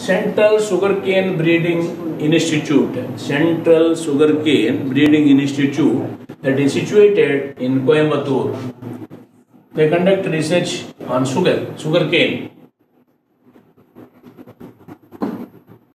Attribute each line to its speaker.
Speaker 1: Central Sugarcane Breeding Institute, Central Sugarcane Breeding Institute, that is situated in Coimbatore. They conduct research on sugarcane.